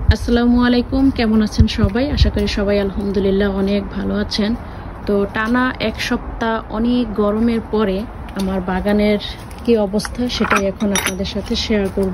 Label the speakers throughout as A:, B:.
A: আসসালামু আলাইকুম, কেমন আছেন সবাই? আশা করি সবাই আলহামদুলিল্লাহ অনেক ভালো আছেন। তো টানা এক সপ্তাহ অনেক গরমের পরে আমার বাগানের কি অবস্থা সেটাই এখন আপনাদের সাথে শেয়ার করব।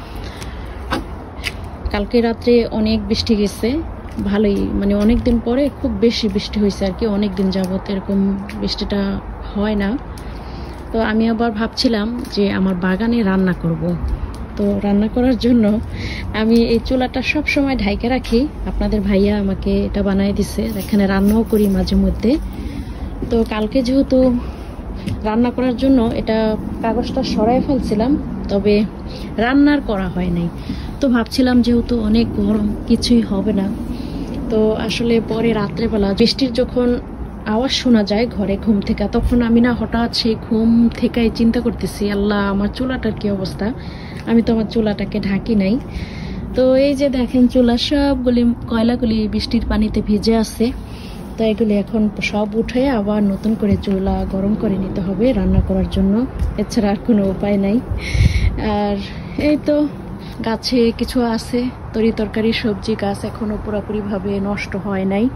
A: কালকে রাত্রে অনেক বৃষ্টি গেছে, ভালোই, মানে অনেক দিন পরে খুব বেশি বৃষ্টি হয়েছে আর কি। অনেক দিন যাবত এরকম বৃষ্টিটা হয় না। তো আমি আবার ভাবছিলাম যে আমার বাগানে রান্না করব। তো রান্না করার জন্য আমি এই চুলাটা সব সময় ঢাইকে রাখি। আপনাদের ভাইয়া আমাকে এটা বানিয়ে দিছে, এখানে রান্নাও করি মাঝে মধ্যে। তো কালকে যেহেতু রান্না করার জন্য এটা কাগজটা সরাই ফেলছিলাম, তবে রান্নার করা হয় নাই। তো ভাবছিলাম যেহেতু অনেক গরম, কিছুই হবে না। তো আসলে পরে রাত্রেবেলা বৃষ্টির যখন আওয়াজ শোনা যায় ঘরে ঘুম থেকে, তখন আমি না হঠাৎ সেই ঘুম থেকে চিন্তা করতেছি, আল্লাহ আমার চুলাটার কি অবস্থা। আমি তো আমার চুলাটাকে ঢাকি নাই। তো এই যে দেখেন চুলা সবগুলি কয়লাগুলি বৃষ্টির পানিতে ভিজে আছে। তো এগুলি এখন সব উঠে আবার নতুন করে চুলা গরম করে নিতে হবে রান্না করার জন্য, এছাড়া আর কোনো উপায় নাই। আর এই তো গাছে কিছু আছে তরি তরকারি সবজি গাছ, এখনো পুরোপুরিভাবে নষ্ট হয় নাই,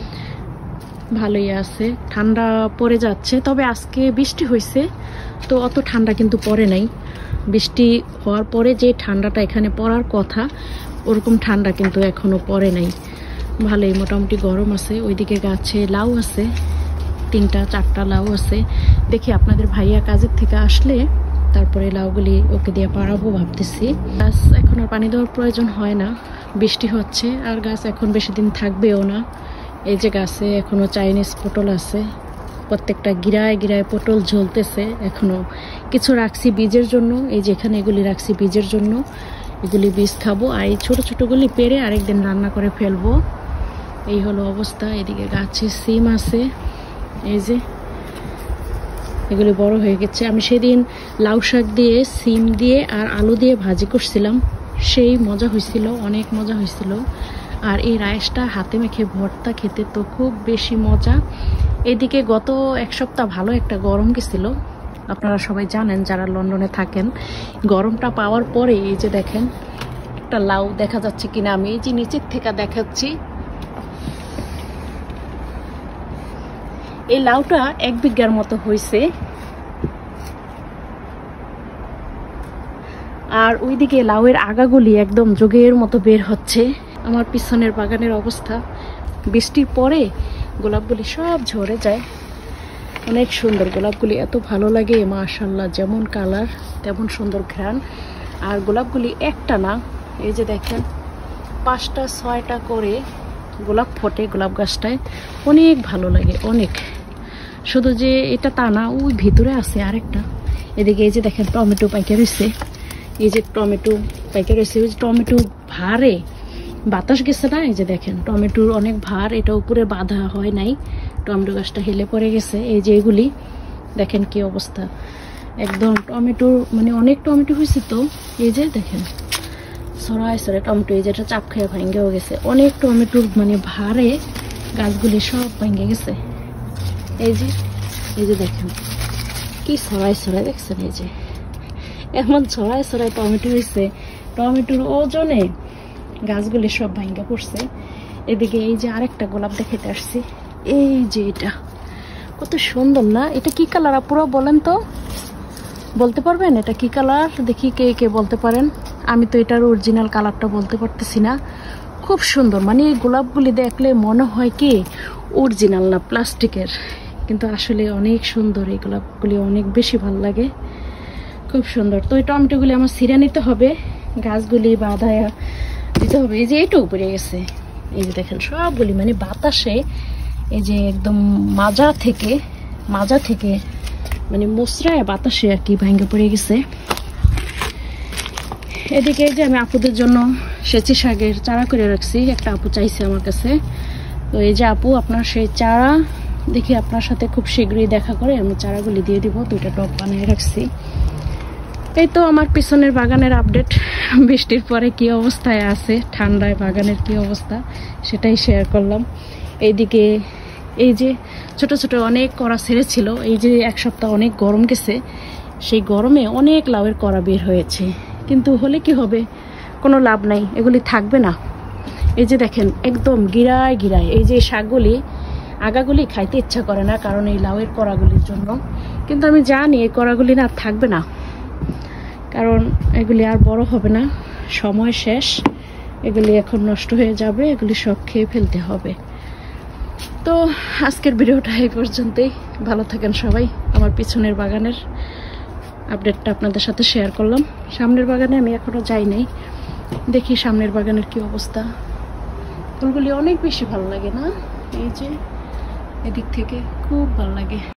A: ভালোই আছে। ঠান্ডা পড়ে যাচ্ছে, তবে আজকে বৃষ্টি হয়েছে তো অত ঠান্ডা কিন্তু পড়ে নাই। বৃষ্টি হওয়ার পরে যে ঠান্ডাটা এখানে পড়ার কথা ওরকম ঠান্ডা কিন্তু এখনো পড়ে নাই, ভালোই মোটামুটি গরম আছে। ওইদিকে গাছে লাউ আছে, 3-4টা লাউ আছে। দেখি আপনাদের ভাইয়া কাজের থেকে আসলে তারপরে লাউগুলি ওকে দিয়ে পাড়াবো ভাবতেছি। গাছ এখন আর পানি দেওয়ার প্রয়োজন হয় না, বৃষ্টি হচ্ছে, আর গাছ এখন বেশি দিন থাকবেও না। এই যে গাছে এখনো চাইনিজ পটল আছে, প্রত্যেকটা গিরায় গিরায় পটল ঝলতেছে। এখনো কিছু রাখছি বীজের জন্য, এই যে এখানে এগুলি রাখছি বীজের জন্য, এগুলি বীজ খাবো। আর এই ছোট ছোটগুলি পেরে আরেকদিন রান্না করে ফেলবো। এই হলো অবস্থা। এদিকে গাছে সিম আছে, এই যে এগুলি বড় হয়ে গেছে। আমি সেদিন লাউ শাক দিয়ে সিম দিয়ে আর আলু দিয়ে ভাজি করছিলাম, সেই মজা হয়েছিল, অনেক মজা হয়েছিল। আর এই রাইসটা হাতে মেখে ভর্তা খেতে তো খুব বেশি মজা। এদিকে গত এক সপ্তাহ ভালো একটা গরম গেছিল, আপনারা সবাই জানেন যারা লন্ডনে থাকেন। গরমটা পাওয়ার পরে এই যে দেখেন একটা লাউ দেখা যাচ্ছে কিনা, আমি এই যে নিচের থেকে দেখাচ্ছি। এই লাউটা 1 বিঘার মতো হয়েছে। আর ওইদিকে লাউয়ের আগাগুলি একদম যোগের মতো বের হচ্ছে। আমার পিছনের বাগানের অবস্থা, বৃষ্টির পরে গোলাপগুলি সব ঝরে যায়। অনেক সুন্দর গোলাপগুলি, এত ভালো লাগে মাশাআল্লাহ, যেমন কালার তেমন সুন্দর ঘ্রাণ। আর গোলাপগুলি একটা না, এই যে দেখেন 5টা 6টা করে গোলাপ ফোটে গোলাপ গাছটায়, অনেক ভালো লাগে অনেক। শুধু যে এটা তা না, ওই ভিতরে আছে আরেকটা। এদিকে এই যে দেখেন টমেটো পাইকে রয়েছে, এই যে টমেটো পাইকে রয়েছে। ওই যে টমেটো ভারে বাতাস গেছে না, এই যে দেখেন টমেটোর অনেক ভার, এটা উপরে বাঁধা হয় নাই, টমেটো গাছটা হেলে পড়ে গেছে। এই যে এগুলি দেখেন কি অবস্থা, একদম টমেটোর মানে অনেক টমেটো হয়েছে। তো এই যে দেখেন সরাই সরাই টমেটো, এই যেটা চাপ খেয়ে ভাঙ্গেও গেছে। অনেক টমেটোর মানে ভারে গাছগুলি সব ভাঙ্গে গেছে। এই যে দেখেন কি সরাই সরাই, দেখছেন এই যে এমন সরাই সরাই টমেটো হয়েছে, টমেটোর ওজনে গাছগুলি সব ভাঙ্গা পড়ছে। এদিকে এই যে আরেকটা গোলাপ দেখাতে আসছি, এই যে এটা কত সুন্দর না, এটা কি কালার আপুরা বলেন তো, বলতে পারবেন এটা কি কালার? দেখি কে কে বলতে পারেন। আমি তো এটার অরিজিনাল কালারটা বলতে পারতেছি না। খুব সুন্দর, মানে এই গোলাপগুলি দেখলে মনে হয় কি অরিজিনাল না, প্লাস্টিকের, কিন্তু আসলে অনেক সুন্দর। এই গোলাপগুলি অনেক বেশি ভালো লাগে, খুব সুন্দর। তো এই টমেটোগুলি আমার ছিঁড়ে নিতে হবে, গাছগুলি বাঁধায় দিতে হবে। এই যে এইটা উপরে গেছে, এই যে দেখেন সবগুলি মানে বাতাসে এই যে একদম মাজা থেকে মানে মুসরায় বাতাসে আর কি ভাঙ্গে পড়ে গেছে। এদিকে এই যে আমি আপুদের জন্য সেচি শাকের চারা করে রাখছি, একটা আপু চাইছে আমার কাছে। তো এই যে আপু আপনার সেই চারা, দেখি আপনার সাথে খুব শীঘ্রই দেখা করে আমি চারাগুলি দিয়ে দিব। 2টা টব বানিয়ে রাখছি। এই তো আমার পিছনের বাগানের আপডেট, বৃষ্টির পরে কি অবস্থায় আছে, ঠান্ডায় বাগানের কি অবস্থা সেটাই শেয়ার করলাম। এইদিকে এই যে ছোট ছোট অনেক কড়া ছেড়েছিল, এই যে এক সপ্তাহ অনেক গরম গেছে, সেই গরমে অনেক লাউয়ের কড়া বের হয়েছে, কিন্তু হলে কি হবে, কোনো লাভ নাই, এগুলি থাকবে না। এই যে দেখেন একদম গিরায় গিরায়। এই যে শাকগুলি আগাগুলি খাইতে ইচ্ছা করে না, কারণ এই লাউয়ের কড়াগুলির জন্য। কিন্তু আমি জানি এই কড়াগুলি না থাকবে না, কারণ এগুলি আর বড় হবে না, সময় শেষ, এগুলি এখন নষ্ট হয়ে যাবে, এগুলি সব খেয়ে ফেলতে হবে। তো আজকের ভিডিওটা এই পর্যন্তই। ভালো থাকেন সবাই। আমার পিছনের বাগানের আপডেটটা আপনাদের সাথে শেয়ার করলাম। সামনের বাগানে আমি এখনো যাই নাই, দেখি সামনের বাগানের কি অবস্থা। ফুলগুলি অনেক বেশি ভালো লাগে না, এই যে এদিক থেকে খুব ভালো লাগে।